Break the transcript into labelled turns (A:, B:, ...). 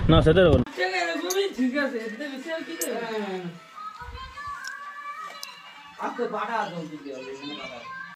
A: না সেটা বল
B: ঠিক আছে এতে বেশি আর কি দেবে আজকে বাটা আদম দিতে হবে